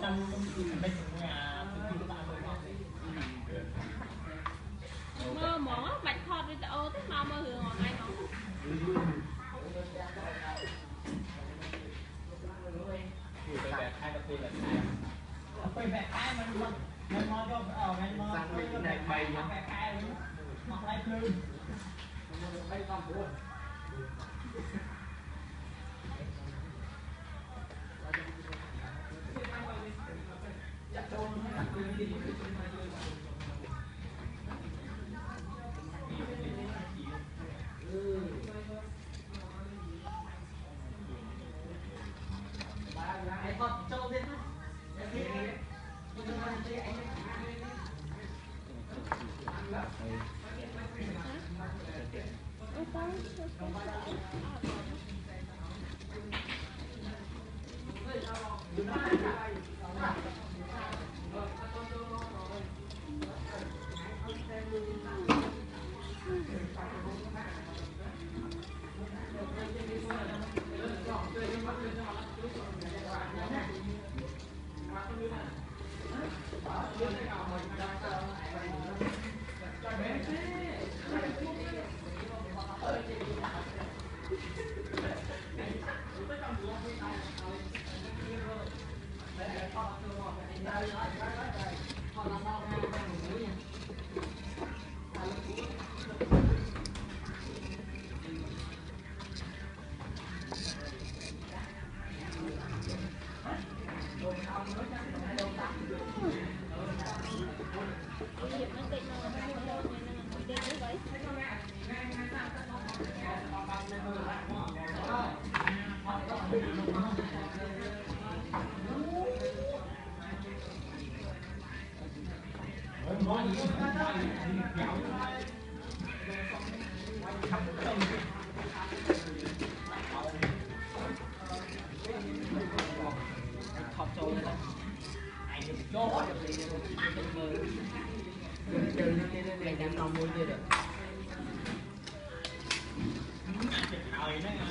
mơ mỏ bạch thọt với ô thích mau mơ hưởng ngọt ngay không ไปแบกไอ้มันมอจบมันมอแบกไปแบกไอ้มันอะไรคลื่นไปทำบุญจับโดนให้คลื่นดีไอ้ทอดโจ้เล่นไหมHãy subscribe cho kênh Ghiền Mì Gõ để không bỏ lỡ những video hấp dẫn.